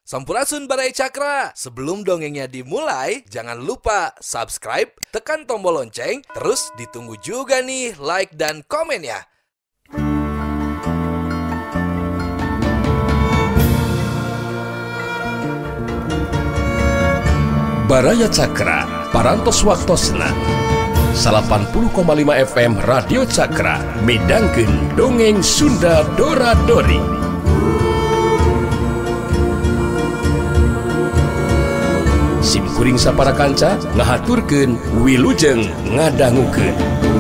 Sampurasun Barai Cakra. Sebelum dongengnya dimulai, jangan lupa subscribe, tekan tombol lonceng, terus ditunggu juga nih like dan komen ya. Baraya Cakra, parantos waktosna 80,5 FM Radio Cakra, midangkeun dongeng Sunda Dora-Dori. Simkuring sapara kanca ngahaturkeun wilujeng ngadangukeun.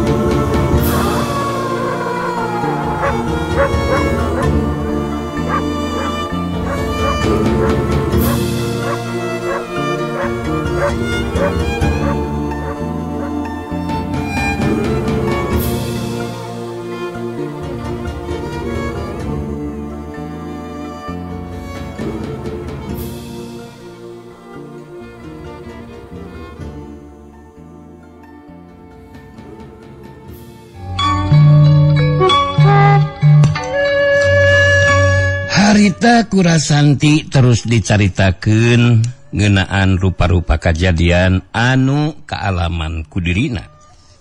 Harita Kurasanti terus dicaritakeun ngeunaan rupa-rupa kajadian anu kaalaman ku dirina.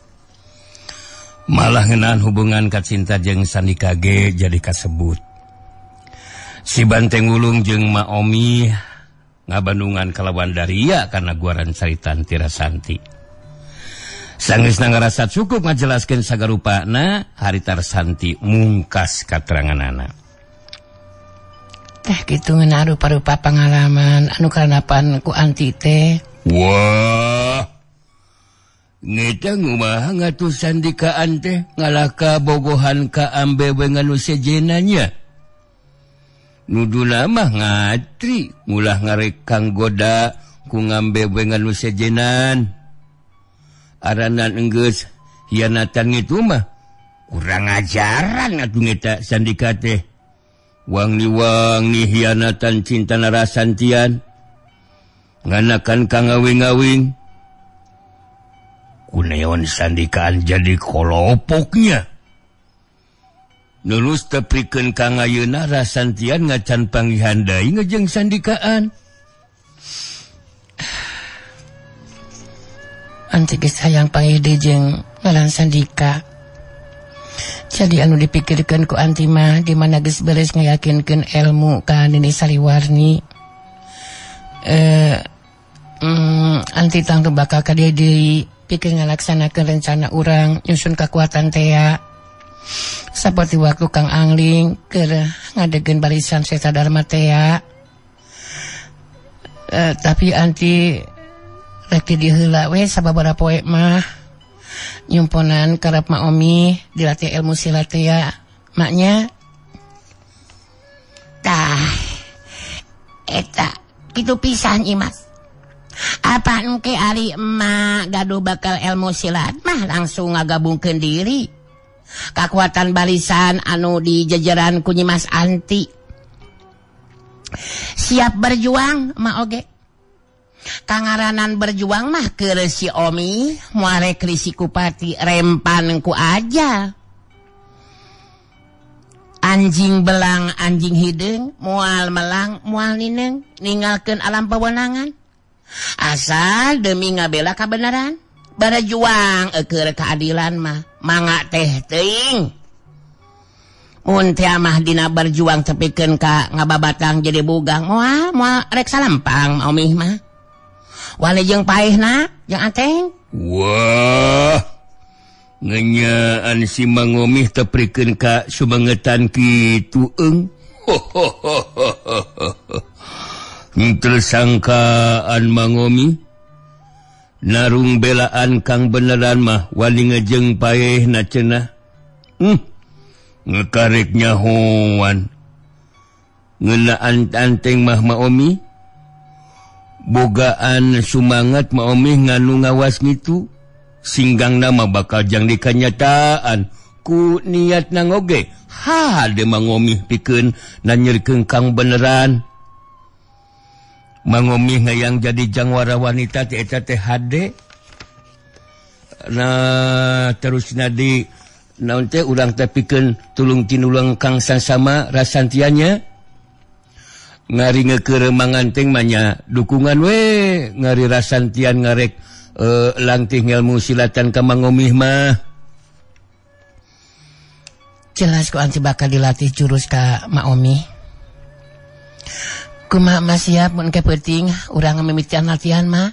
Malah ngeunaan hubungan kacinta jeung Sandika ge jadi kasebut. Si Banteng Wulung jeung Maomi ngabandungan kalawan Daria kana guaran caritan Tirasanti. Sanggeusna ngarasa cukup ngajelaskeun sagarupana, Harita Santi mungkas kateranganana. Teh gitu ngeunaan rupa-rupa pengalaman anu karanapan ku anti teh. Wah, ngeta ngumaha ngatuh sandikaan teh ngalah kabogohan ka ambewe nganu sejenanya. Nuduna mah ngatri ngulah ngarek kang goda ku ngambewe nganu sejenan. Aranan enggeus hianatan itu mah kurang ajaran atuh ngeta sandika teh. Wangi-wangi hianatan cinta narasantian nganakan kangawing-awing kunaon sandikaan jadi kolopoknya nulus tepikeun kangayeuna rasantian ngacan panggihandai ngejeng sandikaan. Anti geus hayang pangide jeung ngaran Sandika. Jadi anu dipikirkan ku anti mah di mana geus beres ngayakinkeun ilmu ka Nini Saliwarni. Anti tangtu bakal ka dieu deui pikeun ngalaksanakeun rencana urang nyusun kakuatan tea. Saperti waktu Kang Angling keur ngadegeun barisan Seta Dharma tea. Tapi anti rek di dieu heula we sababaraha poe mah nyumponan karep Maomi dilatih ilmu silat ya maknya. Tah eta kitu pisan Imas. Apa engke ari emak gaduh bakal ilmu silat mah langsung ngagabungkeun diri kakuatan barisan anu di jajaran ku Nyi Mas Anti. Siap berjuang emak oge. Kangaranan berjuang mah keur si Omi moal rek si Kupati rempan ku aja. Anjing belang anjing hideung moal melang moal nineng ninggalkeun alam pawenangan. Asal demi ngabela kabenaran, berjuang keur keadilan mah mangga teh teuing. Mun teh mah dina berjuang tepikeun ka ngababatang jadi bugang moal rek salempang Omi mah. Wali jeung paehna jeung Ateng. Wah, ngenyaan si Mangomih teprikeun ka subangetan kitu eung. Terus sangkaan Mangomih narung belaan kang beneran mah wali ngejeng paehna cenah. Ngekarek nyahoan. Ngeunaan Anteng mah Maomi bogaan sumangat Maomi nganu ngawas gitu singgang nama bakal jang dikanyataan ku niat nangoge hade Mangomi pikeun nanyerkeun kang beneran. Mangomi ngayang jadi jangwara wanita teh eta teh hade. Nah terus nadi naon teh urang teh pikeun tulung tinulang kang sasama rasantianya. ngari ngekeremangan manya dukungan we ngari rasantian ngarek langtih ngelmu silatan ka Mang Omih mah. Jelas ku anti bakal dilatih jurus ka Mak Omih. Kumaha mah siap mun ke penting urang mimitian latihan mah.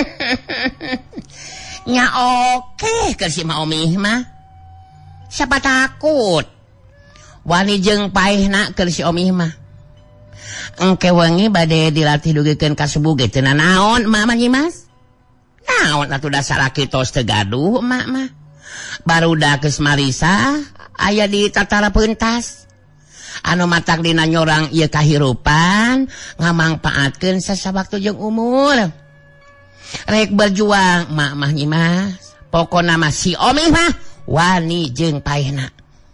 Nya oke ke si Mak Omih mah. Siapa takut? Wani jeung paehna ke si Omih mah. Engke wengi bade dilatih dugikeun ka subuh ge teu naon mah Nyimas. Naon atuh dasar kitos teu gaduh emak mah. Barudak geus marisa aya di tatara peuntas. Anu matak dina nyorang ieu kahirupan ngamangpaatkeun sasawaktu jeung umur. Rek berjuang emak mah Nyimas. Pokona mah si Omih mah wani jeung paehna.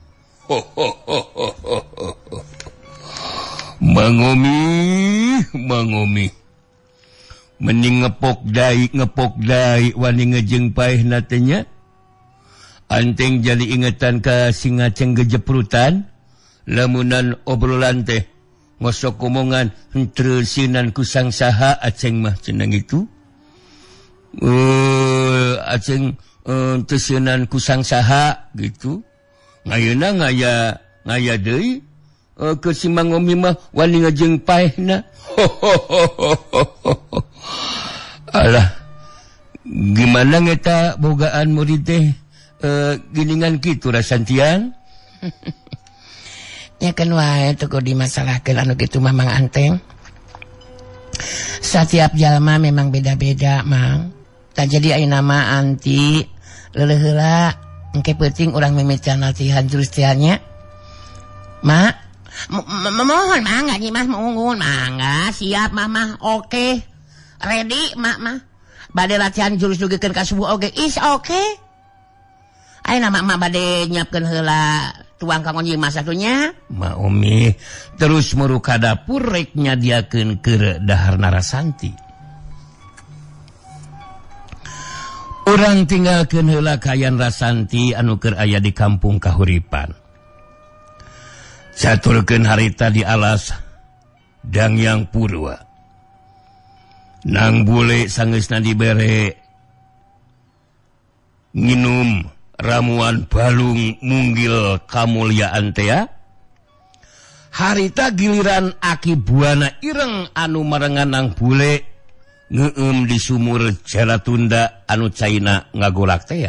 Mang Omih. Mending ngepok dai wani ngejeng paehna teh nya. Anteng jadi ingetan ka singa ceng gejeprutan. Lamunan obrolan teh ngosok omongan henteusinan kusang saha aceng mah cenah gitu. Aceng teusinan kusang saha gitu. Ngayeuna ngaya deui ke si Mang Omih mah wani ngejeng paehna. Alah, gimana ngeta bogaan murid teh giningan kitu rasantian? Ya kan wae teu dimasalahkeun anu kitu mah Mang Anteng. Setiap jalma memang beda-beda, Mang. Tak jadi ayeuna mah anti leuleuk-heula engke penting urang mimitian latihan jurus teh nya. Mak, mohon mangga Nyimas mohon mangga siap mama oke. Ready mak mah. Bade latihan jurus dugikeun ka subuh oge is oke. Ayeuna mak bade nyiapkeun heula tuang kanggo Nyimas atunya. Mak Omih terus muru ka dapur rek nyadiakeun keur daharna Rasanti. Urang tinggalkeun heula kayan Rasanti anu keur aya di kampung kahuripan. Caturkeun harita di alas Dangyang Purwa. Nang bule sangeusna dibere nginum ramuan balung munggil kamulyaan teh. Harita giliran aki buana ireng anu marengan nang bule ngeueum di sumur Jalatunda anu caina ngagolak teh.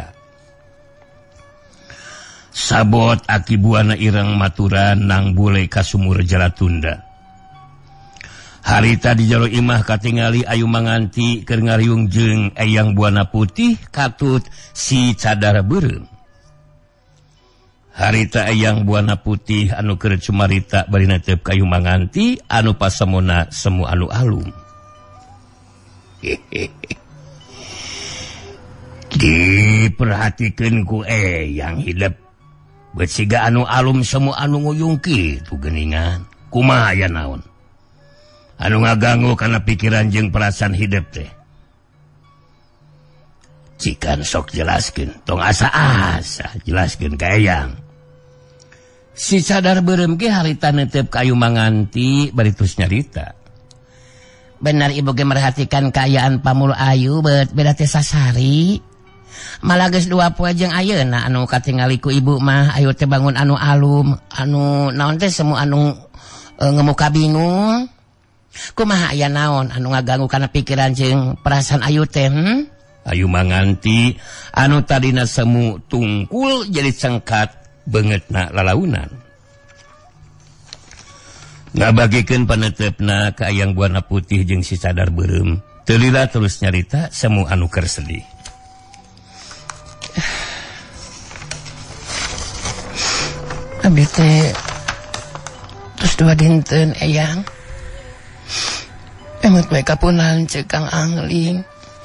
Sabot aki buana ireng maturan nang bule ka sumur Jalatunda. Harita di jero imah katingali ayu manganti keur ngariung jeung eyang buana putih katut si cadar beureum. Harita eyang buana putih anu keur cumarita bari netep kayu manganti anu pasemona semu anu alum. Diperhatikeun ku eyang hidup beut siga anu alum semu anu nguyung kitu geuningan. Kumaha aya naon? Anu ngaganggu karena pikiran jeung perasaan hidup teh. Cikan sok jelaskeun, tong asa-asa jelaskeun ka eyang. Si cadar beureum ge harita netep kayu manganti bari tos nyarita. Benar ibu ge merhatikan kaayaan pamul ayu beut beda teh sasari. Malah geus 2 poe jeung ayeuna anu katingali ku ibu mah ayu teh bangun anu alum, anu naon teh semu anu ngemuka bingung. Kumaha aya naon anu ngaganggu kana pikiran jeung perasaan ayu teh? Ayu manganti anu tadina semu tungkul jadi cengkat beungeutna lalaunan. Ngabagikeun panetepna ka eyang buana putih jeung si cadar beureum. Teu lila terus nyarita semu anu keur sedih. Abi teh terus 2 dinten eyang. Emot bae kapunan ceuk Kang Angling.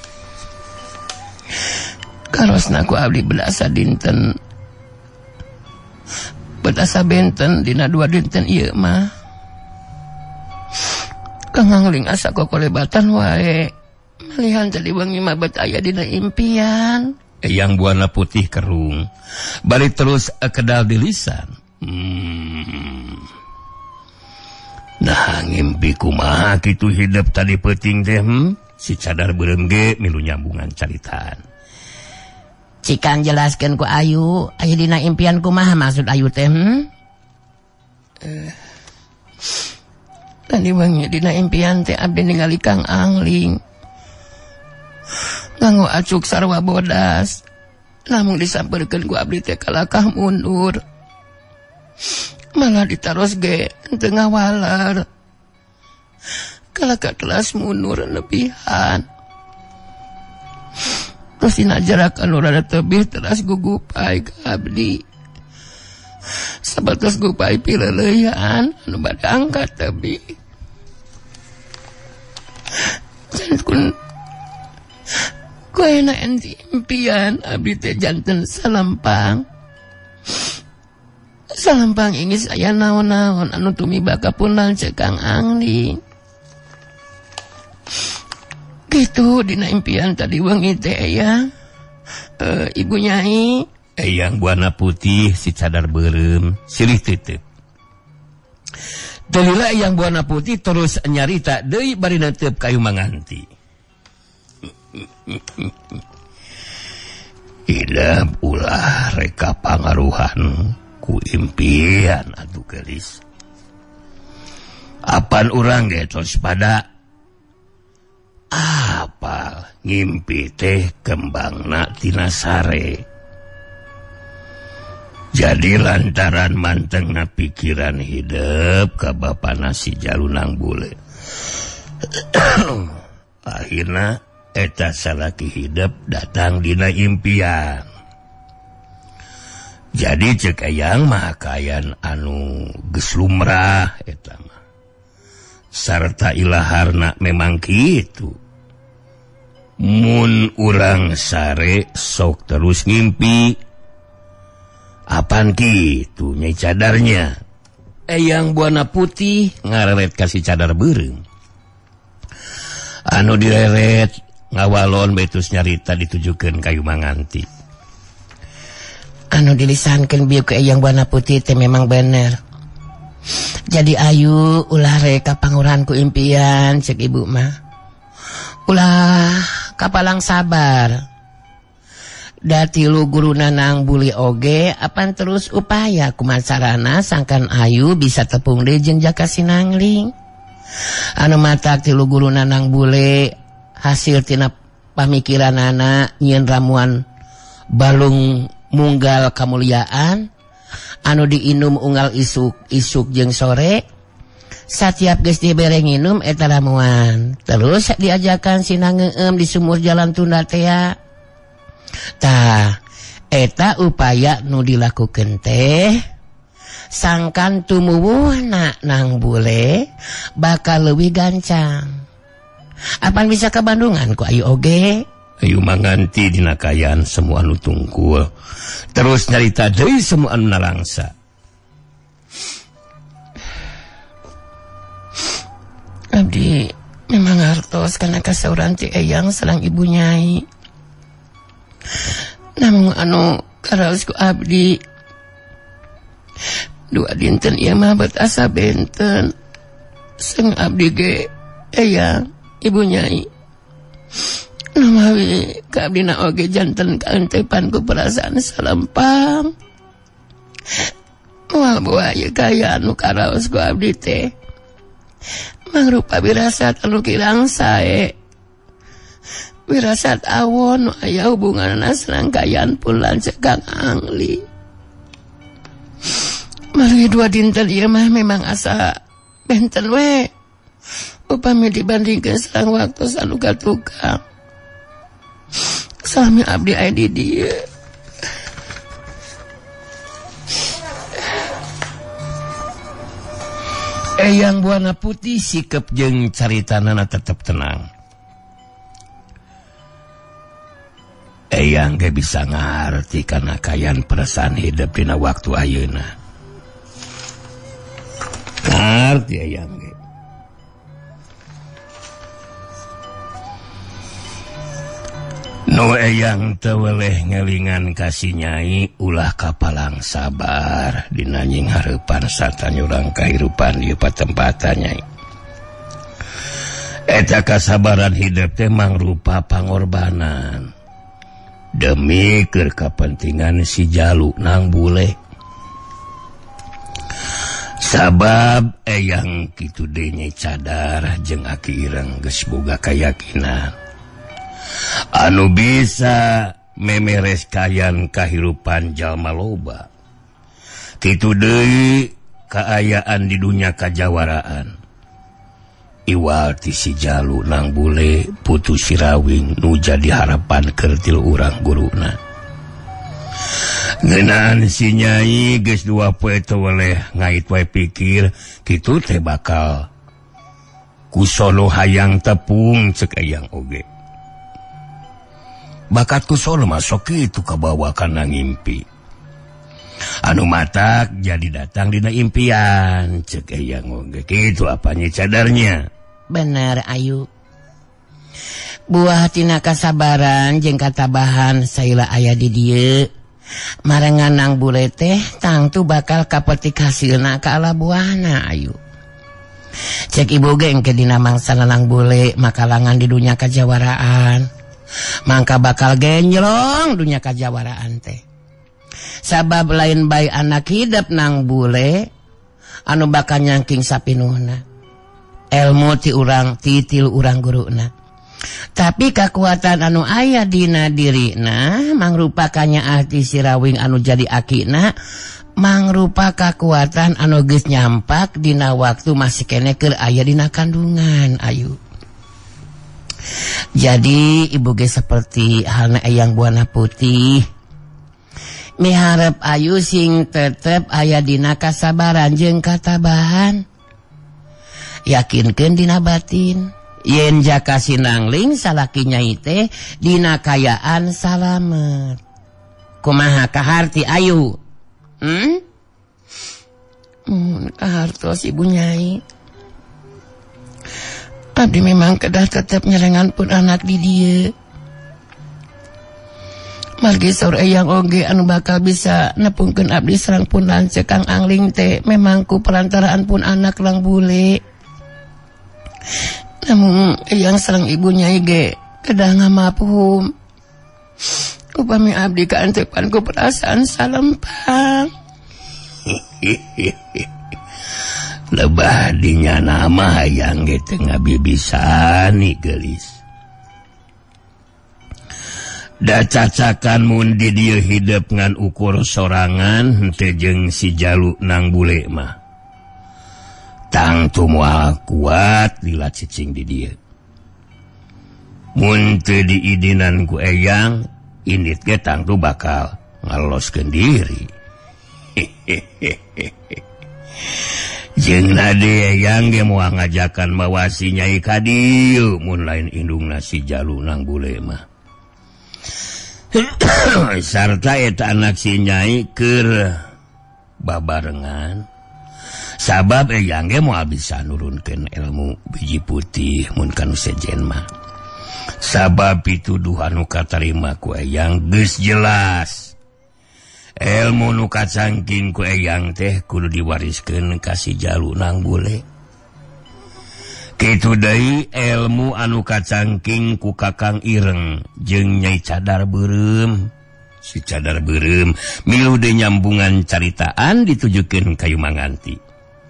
Karosna ku abdi bedasa dinten. Bedasa benten dina 2 dinten ieu mah. Kang Angling asa kokolebatan wae. Malihan tadi wengi mah bet aya dina impian. Eyang buana putih kerung. Bari terus kedal di lisan. Nah ngimpi kumaha kitu hidup tadi penting teh si cadar beureum ge milu nyambungan caritaan. Cikan jelaskeun ku Ayu, aya dina impian kumaha maksud Ayu teh? Tadi bangi dina impian teh abdi ningali Kang Angling nganggo acuk sarwa bodas, namun disamperkeun ku abdi teh kalakah mundur. Malah ditaros ge teu ngawalar. Kalaka kelas mundur nepihan. Terus dina jarak anu rada tebih teras gugupai ka abdi. Sabatos gupai pileulehan anu bade angkat tebih. Janten kuena enti impian abdi teh janten salampang. Salampang ingis aya naon-naon anu tumiba ka pundan cek Kang Angling. Gitu dina impian tadi wengi teh ya. Ibu Nyai, Eyang Buana Putih si cadar beureum silih teuteuk. Dalila Eyang Buana Putih terus nyarita deui bari neuteup kayu manganti. Hidup ulah reka pangaruhan ku impian atuh geulis. Apan urang ge tos pada apa ngimpi teh kembangna tina sare. Jadi lantaran mantengna pikiran hidup ka bapana si Jalunang Bule. Akhirna eta salaki hidup datang dina impian. Jadi cek Eyang mah kayan anu geus lumrah eta mah. Sarta ilaharna memang kitu. Mun urang sare sok terus ngimpi. Apan kitu Nyai cadarnya. Eyang Buana Putih ngareret kasih cadar beureum. Anu direret ngawalon betus nyarita ditujukeun kayu manganti. Anu dilisankeun bieu ke Eyang Buana Putih teh memang bener. Jadi Ayu ulah rek kapanguran ku impian cek ibu mah. Ulah kapalang sabar. Datilu guruna Nang Buli oge apan terus upaya kumasarana sangkan Ayu bisa tepung deui jeung Jaka Sinangling. Anu matak tilu guruna Nang Bule hasil tina pamikiranana nyieun ramuan balung munggal kamuliaan anu diinum unggal isuk jeung sore. Satiap geus dibere nginum eta ramuan terus diajakan sinangeueum di sumur jalan Tunda teh. Tah eta upaya nu dilakukeun teh sangkan tumuwuhna Nang Bule bakal leuwih gancang. Apan bisa ke Bandungan ku Ayu oge? Ayu manganti dina kayan semua anu tungkul. Terus nyarita deui semua anu nalangsa. Abdi memang hartos kana kasauran ti Eyang sareng Ibu Nyai. Namun anu karaos ku abdi dua dinten ieu mah berasa benten. Seng abdi ge Eyang Ibu Nyai. Namawi ka abdina oge janten kaentepan ku perasaan salampang. Moal buaya kaya anu karaos ku abdi teh mangrupa wirasat anu kirang sae. Wirasat awon nu aya hubunganna sareng kayaan pulan cek Kang Angling. Margi dua dinten ieu mah memang asa benten we. Upami dibandingkeun sareng waktu anu katukang. Salami abdi aya di dieu. Eyang Buana Putih sikep jeung caritanana tetep tenang. Eyang ge bisa ngarti kana kayan perasaan hidup dina waktu ayeuna. Ngarti Eyang ge. Nu eyang teweleh ngelingan kasih Nyai ulah kapalang sabar dina nying hareupan sarta nyurang kahirupan ieu patempatan Nyai. Eta kasabaran hidup teh mangrupa pangorbanan demi keur kapentingan si Jalu nang bule. Sabab eyang kitu deui Nyai cadar jeung aki ireng geus boga kayakinan anu bisa memeres kayan kahirupan jalma loba. Kitu deui kaayaan di dunya kajawaraan. Iwal ti si Jalu nang bule putu Sirawing nu jadi harapan keur tilu urang guruna. Ngeunaan si Nyai geus 2 poe teweleh ngait wae pikir kitu teh bakal kusono hayang tepung ceuk eyang oge. Bakat kusono masuk kitu kabawa kana ngimpi. Anu matak jadi datang dina impian ceuk eyang oge. Kitu apanya cadarnya. Bener Ayu. Buah tina kasabaran jeung katabahan saila aya di dieu. Marengan nang bule teh tangtu bakal kapetik hasilna ka ala buahna Ayu. Cek ibu ge engke dina mangsana nang bule makalangan di dunya kajawaraan. Mangka bakal genjlong dunya kajawaraan teh. Sabab lain bae anak hidup nang bule anu bakal nyangking sapinuhna. Ilmu ti urang titil urang guruna. Tapi kekuatan anu aya dina dirina mangrupakannya ahti Sirawing anu jadi akina mangrupa kekuatan anu geus nyampak dina waktu masih kene keur aya dina kandungan Ayu. Jadi ibu ge seperti halna eyang Buana Putih miharep Ayu sing tetep aya dina kasabaran jeung katabahan. Yakinkeun dina batin yen jaka sinangling salaki Nyai teh dina kayaan salamet. Kumaha kaharti Ayu? Kahartos Ibu Nyai. Abdi memang kedah tetep nyerengan pun anak di dieu. Margi saur eyang oge anu bakal bisa nepungkeun abdi sareng pun lanceuk Kang Angling teh memang ku perantaraan pun anak lang bule. Namun eyang sareng Ibu Nyai ge kedah ngamapuhum. Upami abdi kaanteupan ku perasaan salempang. Lebah dinya nama hayang ge teu ngabibisani geulis. Da cacakan mun di dieu hidup ngan ukur sorangan henteu jeung si Jalu nang bule mah. Tangtu moal kuat lila cicing di dieu. Mun teu diidinan ku eyang, indit ge tangtu bakal ngaloloskeun diri. Jeung nade eyang ge moal ngajakan bawa si Nyai ka dieu mun lain indungna si Jalu nang bule mah. Sarta eta anak si Nyai keur babarengan. Sabab eyang ge moal bisa nurunkeun ilmu biji putih mun kanu sejen mah. Sabab pituduh anu katarima ku eyang geus jelas. Ilmu nu kacangking ku eyang teh kudu diwariskeun ka si Jalu nang bule. Kitu deui ilmu anu kacangking ku Kakang Ireng jeung Nyai Cadar Beureum. Si Cadar Beureum milu deui nyambungan caritaan ditujukeun ka Yumanganti.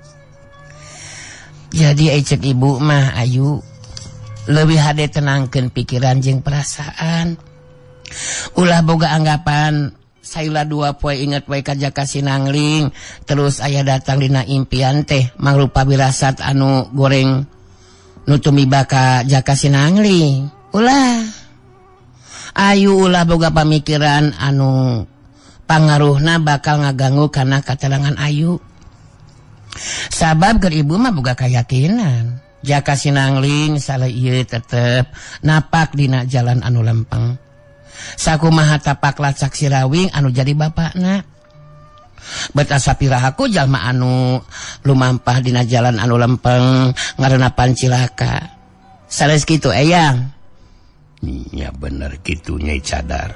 Jadi cek ibu mah Ayu lebih hade tenangkeun pikiran jeung perasaan. Ulah boga anggapan saila 2 poe inget wae ka Jaka Sinangling terus aya datang dina impian teh mangrupa wirasat anu goreng nu tumiba ka Jaka Sinangling. Ulah Ayu ulah boga pamikiran anu pangaruhna bakal ngaganggu kana katalangan Ayu. Sabab keur ibu mah boga kayakinan Jaka Sinangling saleh ieu tetep napak dina jalan anu lempeng. Sakumaha tapak lacak Sirawing anu jadi bapakna. Bet asa pirahaku jalma anu lumampah dina jalan anu lempeng ngarenapan cilaka. Sales kitu eyang. nya bener kitu Nyai Cadar.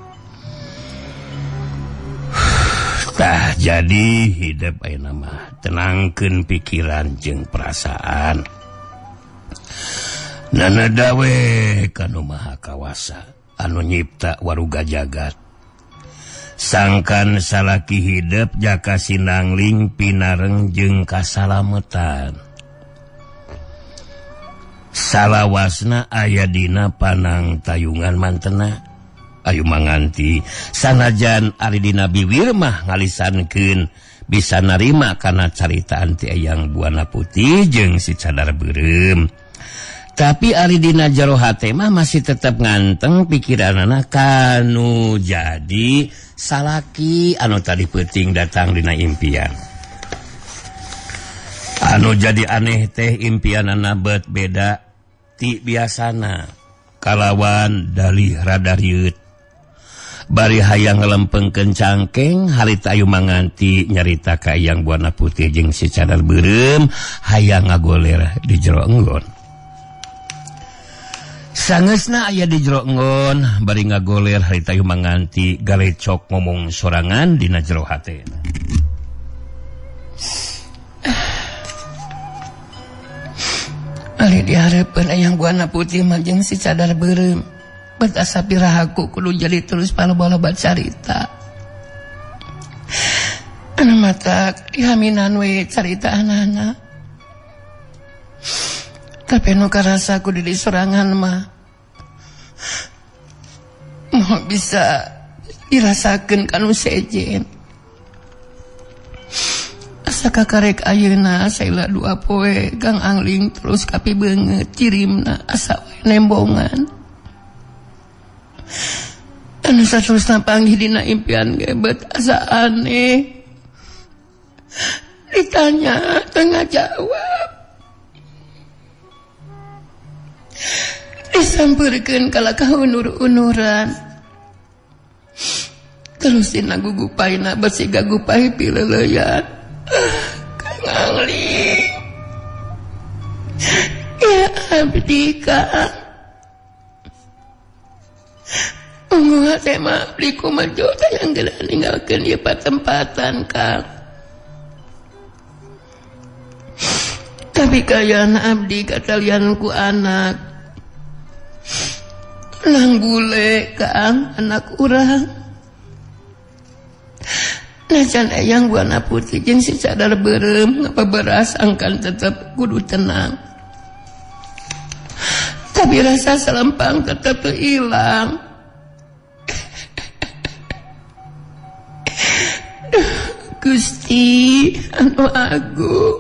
Tah jadi hidup ayeuna mah tenangkeun pikiran jeung perasaan. Nanada we kanu Maha Kawasa anu nyipta waruga jagat. Sangkan salaki hidup jaka sinangling pinareng jeung kasalametan. Salawasna aya dina panang tayungan mantena. Ayu manganti sanajan ari dina bibir mah ngalisankeun bisa narima kana carita anti Eyang Buana Putih jeung si Cadar Beureum. Tapi ari dina jero hate mah masih tetep nganteng pikiranana kanu jadi salaki anu tadi peuting datang dina impian. Anu jadi aneh teh impianana bet beda ti biasana. Kalawan dalih rada riut. Bari hayang ngelempengkeun cangkeng harita ayu manganti nyarita ka Eyang Buana Putih jeung si Cadar Beureum hayang ngagoler di jero enggon. Sangeusna aya di jero enggon bari ngagoler harita ayu manganti galecok ngomong sorangan dina jero hate. Ali dihareupeun Eyang Buana Putih mah jeung si Cadar Beureum. Bet asa pirahaku kudu jadi terus paloba-loba carita. Anu matak dihaminan we carita anak-anak. Tapi nu karasa ku di sorangan mah mau bisa dirasakeun kanu sejen. Asa kakarek ayeuna saila 2 poe Kang Angling terus kapi beungeut cirimna asa nembongan. Anu saterusna panggih dina impian gebet asa aneh. Ditanya tengah jawab. Disampeurkeun kala kahunur-unuran. Terus dina gugupayna besi gagupay pileuleyan. Kang Angling. Ya abdi Kang. Unggu hati mah beli kumajo yang gelah ninggalkan dia patempatan Kang. Tapi kayaan abdi katalian ku anak lang bule Kang anak urang. Najan Eyang Buana Putih jeung si Cadar Beureum ngapaberas angkan tetep kudu tenang. Tapi rasa selempang tetep hilang. Gusti anu agung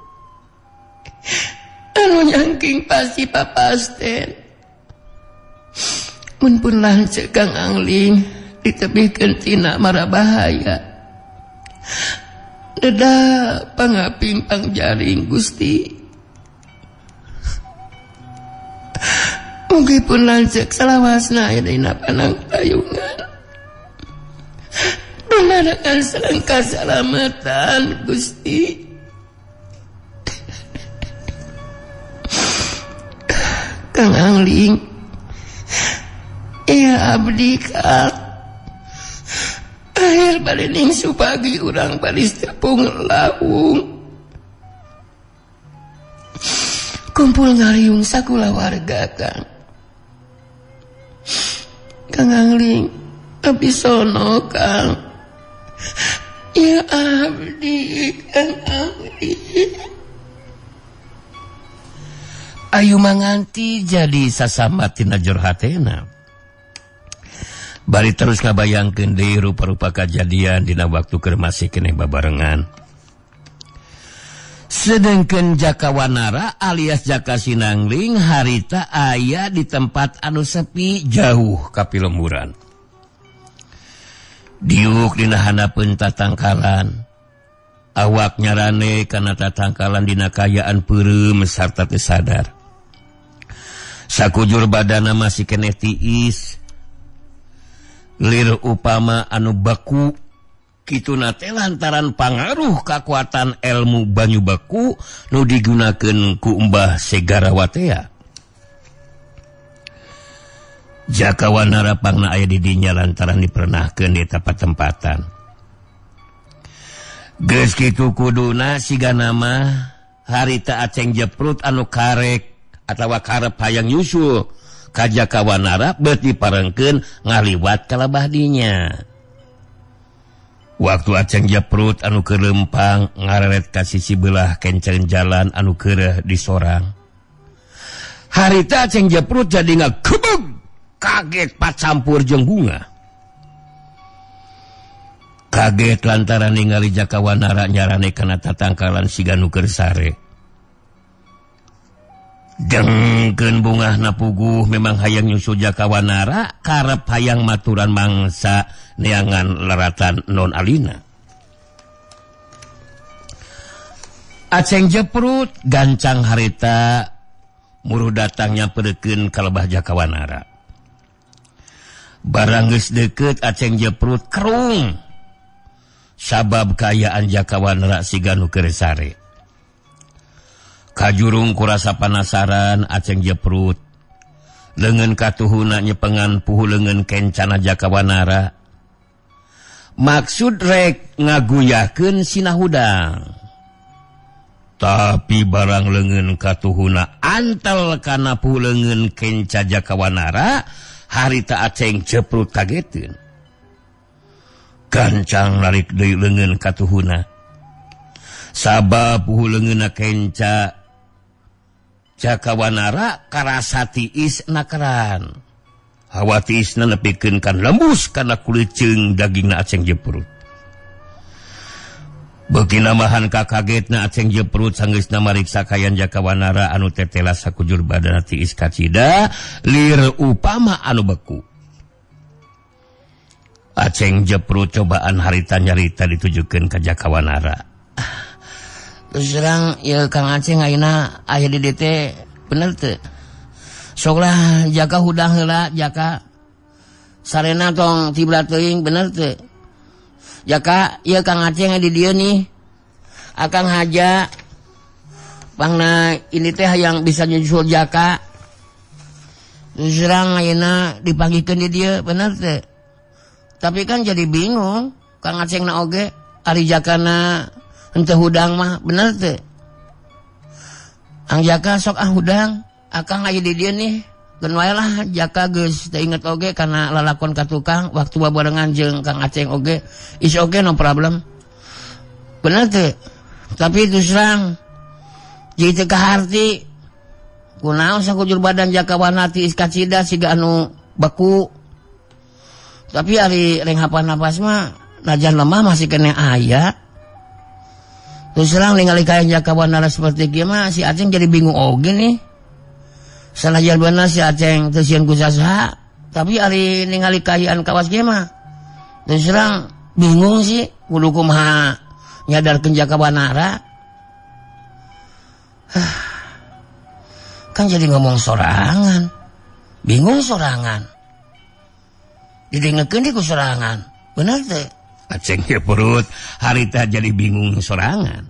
anu nyangking pasti papasten mun pun lanceuk Kang Angling ditebihkeun tina mara bahaya deda pangaping pangjaring Gusti mugi pun lanceuk salawasna aya dina panang tayungan menarakan selengkah keselamatan Gusti. Kang Angling, ya abdi Kang. Akhir balining supagi urang balis tepung lawung. Kumpul ngariung sakula warga Kang. Kang Angling, abdi sono Kang. Ya abdi Kang Angling. Ayu manganti jadi sasambat tina jor hatena. Bari terus ngabayangkeun deui rupa-rupa kajadian dina waktu keur masih keneh babarengan. Sedengkeun Jaka Wanara alias Jaka Sinangling harita aya di tempat anu sepi jauh ka pilemburan. Diuk dina hanapeun tatangkalan. Awak nyarane kana tatangkalan dina kayaan peureum sarta teu sadar. Sakujur badana masih keneh tiis. Lir upama anu baku kituna teh lantaran pangaruh kakuatan ilmu banyu baku nu digunakeun ku Mbah Segarawatea. Jakawanara pangna aya di dinya lantaran dipernahkeun di tempat-tempatan. Geus kitu kuduna sigana mah harita Aceng Jeprut anu karek atawa karep hayang nyusul ka Jakawanara beut diparengkeun ngaliwat ka labah dinya. Waktu Aceng Jeprut anu keur lempang ngareret ka sisi belah kenceun jalan anu keureuh di sorang. Harita Aceng Jeprut jadi ngakebeg kaget pacampur jeung bunga. Kaget lantaran ningali Jakawanara nyarane kana tatangkalan siga nu keur sare. Dengkeun bungahna puguh memang hayang nyusul Jakawanara karep hayang maturan mangsa neangan leratan non alina. Aceng Jeprut gancang harita muruh datangnya perekeun ka lebah Jakawanara. Barang geus deukeut Aceng Jeprut kerung sabab kaayaan Jakawanara siga nu keur sare. Kajurung kurasa panasaran Aceng Jeprut leungeun katuhuna nyepengan puhu leungeun kencana Jakawanara. Maksud rek ngaguyahkeun sina hudang. Tapi barang leungeun katuhuna antel kana puhu leungeun kenca Jakawanara, harita Aceng Jeprut kageteun. Gancang narik deui leungeun katuhuna. Sabab puhu leungeunna kenca Jakawanara karasa tiis nakeran. Hawa tiisna nepikeun kan lembus kana kulit ceung dagingna Aceng Jeprut. Beuki namahan kakagetna Aceng Jeprut sanggeusna mariksa kayan Jakawanara anu tetelas sakujur badana tiis kacida lir upama anu beku. Aceng Jeprut cobaan harita nyarita ditujukeun ka Jakawanara. Terus terang ya Kang Aceng ayeuna aya di dieu teh bener teu? Soklah Jaka hudang heula Jaka. Sarena tong tiblat teuing bener teu? Jaka ieu Kang Aceng di dieu nih. Akang haja pangna ini teh hayang bisa nyusul Jaka. Terus terang ayeuna dipanggikeun di dieu bener teu? Tapi kan jadi bingung Kang Acengna oge ari Jakana henteu hudang mah bener teu? Ang Jaka sok hudang akang aya di dieu nih. Geun wae lah Jaka geus teu inget oge kana lalakon ka tukang waktu babarengan jeung Kang Aceng oge. Is oge no problem. Bener teu? Tapi terus terang jadi teu kaharti kunaon sakujur badan Jakawanara tiis kacida siga anu beku. Tapi ari reng hapan-hapas mah najan lemah masih kena aya. Terus terang ningali kayan Jakawanara seperti kieu mah si Aceng jadi bingung oge nih. Sanajan beuna si Aceng teu sieun kusaha, tapi ari ningali kaayaan kawas kieu mah terus terang bingung sih kudu kumaha nyadarkeun Jakawanara. Kan jadi ngomong sorangan. Bingung sorangan. Didengekeun di ku sorangan. Bener teh? Aceng Jeprut harita jadi bingung sorangan.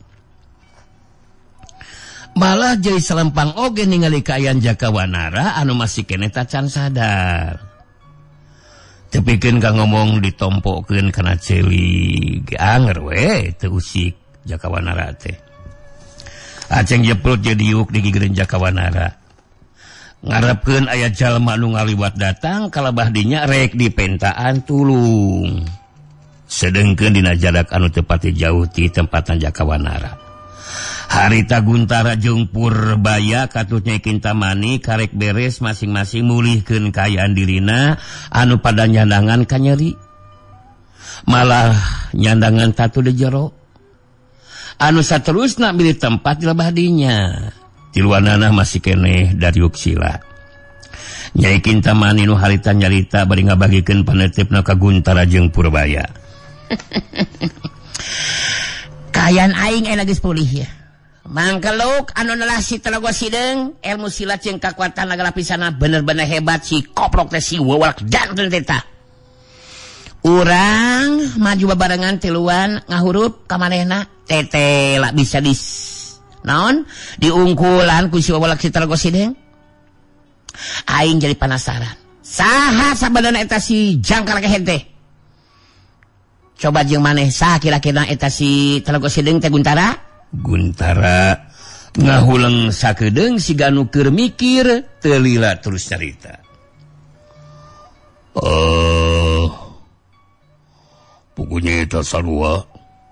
Malah jadi selempang oge ningali kaayaan Jakawanara anu masih kene tacan sadar. Tepikeun ka ngomong ditompokeun kana ceulig. Anger we teu usik Jakawanara teh. Aceng Jeprut jadi yuk digigireun Jakawanara. Ngarepkeun aya jalma nu ngaliwat datang kalabah dinya rek dipentaan tulung. Sedengkeun dina jarak anu teu pati jauh ti tempatan Jakawanara. Harita Guntara jeung Purbaya katut nyaikeun tamani karek beres masing-masing mulihkeun kaayaan dirina anu pada nyandangan ka nyeri. Malah nyandangan tatu di jero. Anu saterusna milih tempat di labah dinya. Tiluanana masih keneh Daryuk Sila. Nyai Kintamani nu harita nyarita bari ngabagikeun panetipna ka Guntara jeung Purbaya. Kayan aing aya geus pulih ya. Mangkeluk anu nelasi Talago Sideung ilmu silat jeung kakuatan nagara pisana bener-bener hebat si koprok teh si wewalak janten teh. Urang maju babarengan tiluan ngahurup ka manehna tete lah bisa naon diungkulan ku si wewalak si Talago Sideung. Aing jadi penasaran Saha sabadana eta si jangkar kehe teh? Coba jeung maneh saha kira-kira eta si Telago Sideng teh Guntara? Guntara ngahulang sakedeung siga nu keur mikir teu lila terus carita. Pokoknya eta sarua.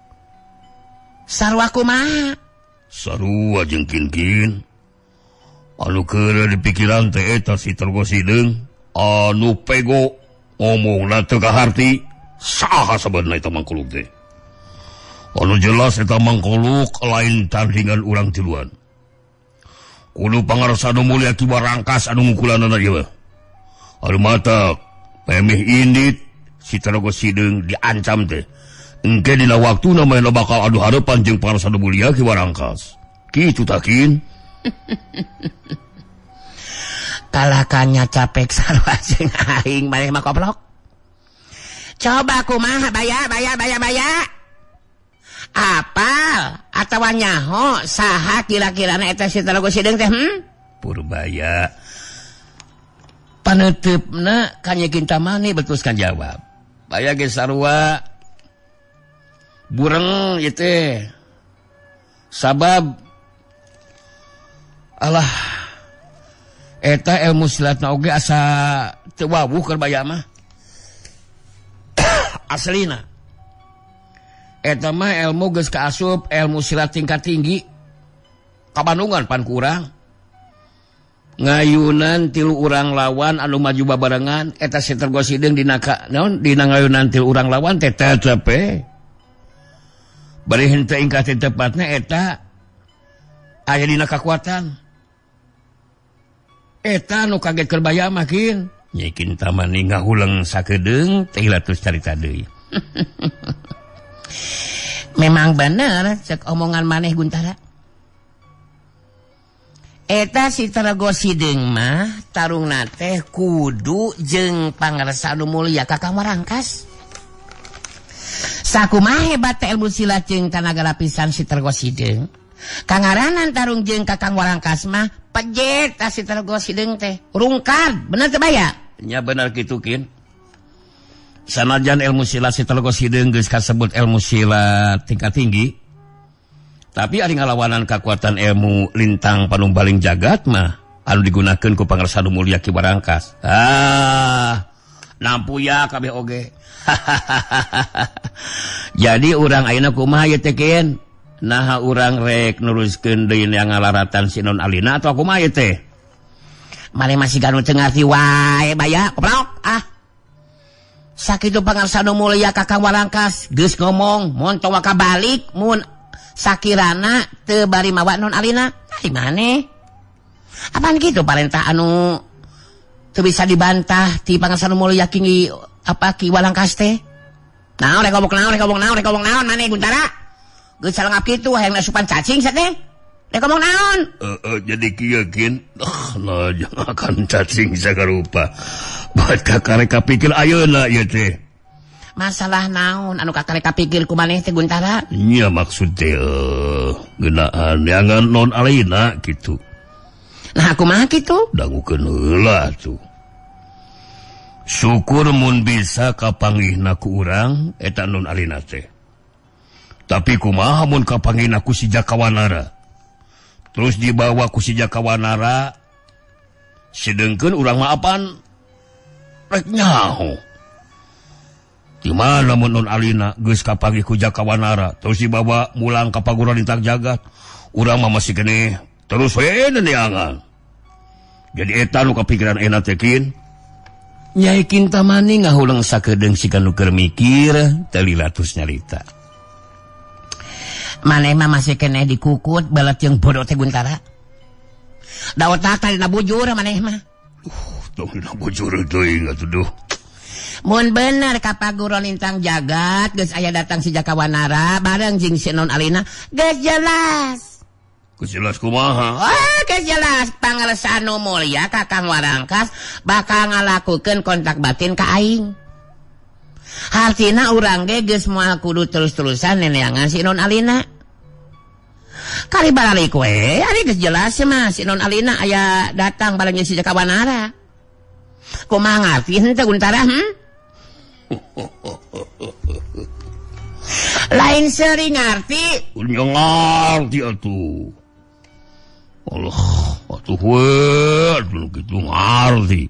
Sarua kumaha? Sarua jeung kin-kin. Anu keur di pikiran teh eta si Telago Sideng. Anu pego ngomongna teu kaharti. Saha sabenerna eta mangkuluk teh? Anu jelas eta mangkuluk lain tandingan urang tiluan. Kudu pangarsa anu mulia Ki Barangkas anu ngukulanana ieu. Anu matak pemeh indit si Telago Sideng diancam teh. Engke dina waktuna manehna bakal adu hareupan jeung pangarsa anu mulia Ki Barangkas. Kitu takin. Kalakannya capek sarua jeung aing maneh mah goblok. Coba kumaha baya. Apal atawa nyaho saha kira-kirana eta si Telago Sideng teh? Purbaya. Paneutupna kanyekin tamani betulkan jawab. Baya ge sarua bureng ieu teh. Sabab alah eta ilmu silatna oge asa teu wawuh keur baya mah. Aslina eta mah ilmu geus kaasup ilmu silat tingkat tinggi ka Bandungan pan ku urang. Ngayunan 3 urang lawan anu maju babarengan eta si Telago Sideng dina ngayunan 3 urang lawan teh tetep bari henteu ingkah teh tepatna eta aya dina kakuatan. Eta nu kaget keur baya mah kin. Nyekin tamani ngahulang sakedeung teh latus carita deui. Memang bener cek omongan maneh Guntara. Eta si Telago Sideng mah tarungna teh kudu jeung pangarsa anu mulia Kakang Warangkas. Sakumaha hebat ilmu silat jeung tanaga lapisan si Telago Sideng. Kangaranan tarung jeung Kakang Warangkas mah pejet si Telago Sideng teh. Rungkad, bener teh baya? Nya bener kitu kin. Sanajan ilmu silat si Telago Sideng geus kasebut ilmu silat tingkat tinggi. Tapi ari ngalawanan kakuatan ilmu lintang panumbaling jagat mah anu digunakeun ku pangarsa anu mulia Ki Barangkas. Nampuya kabeh oge. Jadi urang ayeuna kumaha ieu teh kin? Naha urang rek nuruskeun deui yang ngalaratan si Non Alina atau kumaha ieu teh? Mane masih ganu teu ngarti wae baya, goblok. Sakitu pangarsa anu mulia Kakang Warangkas geus ngomong mun tong kabalik mun sakirana teu bari mawa Non Alina. Di maneh? Apaan kitu parentah anu teu bisa dibantah ti pangarsa anu mulia Ki Warangkas teh? Naon rek ngomong naon maneh Guntara? Geus salengap kitu hayang nasupan cacing sa teh. Rek ngomong naon? Jadi kieu kin. Nah jangan akan cacing sagarupa. Buat kakak rek kapikir ayeuna ieu teh. Masalah naon anu kakak rek kapikir ku maneh teh Guntara? Nya maksud teh geunaan yangan Non Alina kitu. Nah kumaha kitu? Dangukeun heula tuh. Syukur mun bisa kapanggihna ku urang eta Non Alina teh. Tapi kumaha mun kapanggihna ku si Jakawanara? Terus dibawa ku si Jakawanara sidengkeun urang mah apan rek nyaho. Di mana mun Non Alina geus kapanggih ku Jakawanara terus dibawa mulang ka paguran lintang jagat, urang mah masih keneh terus we neangan. Jadi eta nu kapikiran enak teh kin. Nyai Kintamani ngahulang sakedeung siga nu keur mikir teu lilatus nyarita. Maneh mah masih keneh dikukut balat jeung bodoh teh Guntara. Da otak tadi bujur maneh mah. Tong dina bujur teuing atuh duh. Mun bener ka paguron lintang jagat geus aya datang si Jakawanara bareng jeung si Non Alina geus jelas. Geus jelas kumaha? Geus jelas pangarsa anu mulia Kakang Warangkas bakal ngalakukeun kontak batin ka aing. Hartina urang ge geus moal kudu terus-terusan neneangan si Non Alina. Kali balik we, ari geus jelas mah si Non Alina aya datang bareng si Jakawanara. Kumaha ngarti henteu Guntara? Lain sering ngarti. Nya ngarti atuh. Allah, atuh we, dulu gitu ngarti.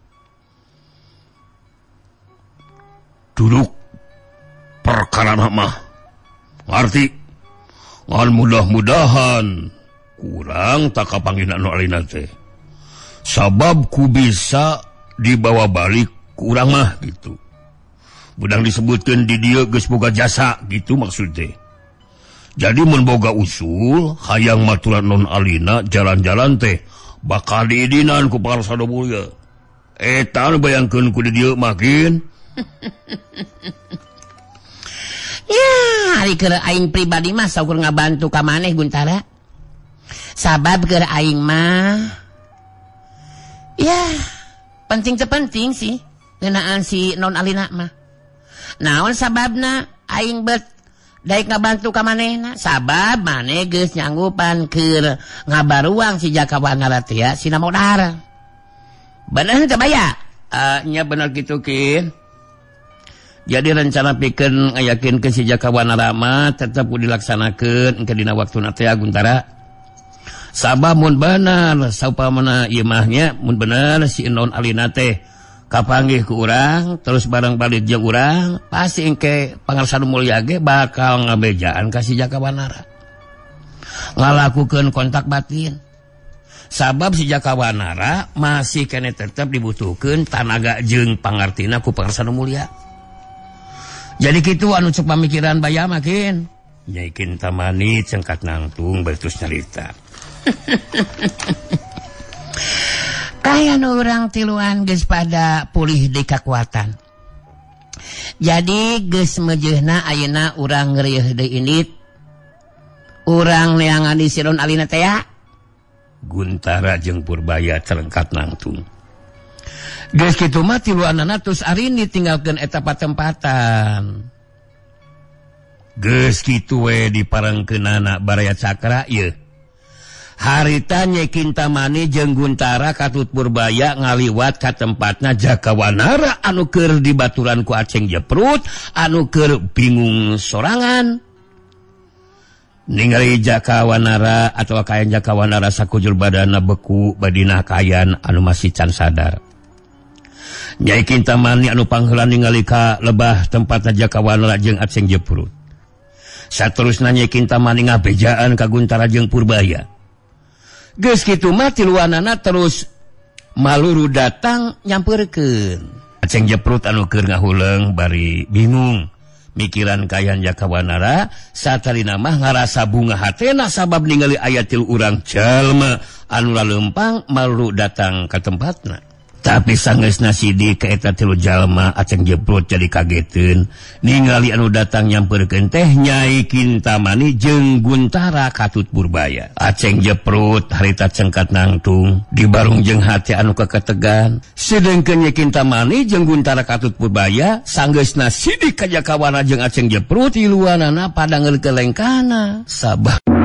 Duduk perkara mah ngarti. Ngan mudah-mudahan kurang tak kapanggina nu alina teh. Sabab ku bisa dibawa balik kurang mah gitu. Budang disebutkan di dia geus boga jasa gitu maksudnya. Jadi mun boga usul hayang maturan non alina jalan-jalan teh bakal diidinan ku parsada mulia. Eta nu bayangkeun ku di dieu makin. Ya, ari keur aing pribadi mah saukur ngabantu ka maneh Guntara. Sabab keur aing mah ya penting terpenting sih ngeunaan si non alina mah. Naon sababna aing bet daek ngabantu ka manehna? Sabab maneh geus nyanggupan keur ngabaruang si Jakawanara teh ya sina modar. Bener teu baya? Nya bener kitu Kin. Jadi rencana pikeun ngayakinkeun si Jakawanara mah tetep kudu dilaksanakeun engke dina waktuna teh Guntara. Sabab mun bener saupamana ieu mah nya mun bener si non alina teh kapanggih ku urang terus bareng balik jeung urang pasti engke pangarsana mulia ge bakal ngabejaan ka si Jakawanara. Ngalakukeun kontak batin. Sabab si Jakawanara masih kene tetep dibutuhkeun tanaga jeung pangartina ku pangarsana mulia. Jadi kitu anu cek pamikiran baya makin. Nyai Kintamani cengkat nangtung bertus nyarita. Kayan orang tiluan geus pada pulih di kekuatan. Jadi geus mejeuna ayeuna urang ngeureuyeuh deui indit. Urang neangan di siron alina teh ya. Guntara jeung Purbaya celengkat nangtung. Geus kitu mah tiluanana tos ari ditinggalkeun eta patempatan. Geus kitu we diparengkeunana Baraya Cakra ieu. Harita Nyai Kintamani jeung Guntara katut Purbaya ngaliwat ka tempatna Jakawanara anu keur dibaturan ku Aceng Jeprut anu keur bingung sorangan. Ningali Jakawanara atau kayan Jakawanara sakujur badanna beku badina kayan anu masih can sadar. Nyai Kintamani anu pangheula ningali ka lebah tempatna Jakawanara jeung Aceng Jeprut. Saterusna Nyai Kintamani ngabejaan ka Guntara jeung Purbaya. Geus kitu mah tiluanana terus maluru datang nyampeurkeun. Aceng Jeprut anu keur ngahuleung bari bingung mikiran kayan Jakawanara satalina mah ngarasa bunga hatena sabab ningali aya tilu urang jalma anu laleumpang maluru datang ka tempatna. Tapi sanggeusna sidi ka eta tilu jalma Aceng Jeprut jadi kageteun ningali anu datang nyampeurkeun teh Nyai Kintamani jeung Guntara katut Purbaya. Aceng Jeprut harita cengkat nangtung dibarung jeung hati anu kaketegan. Sedengkeun Nyai Kintamani jeung Guntara katut Purbaya sanggeusna sidi ka Jakawanara jeung Aceng Jeprut iluanana pada ngeukelengkana sabab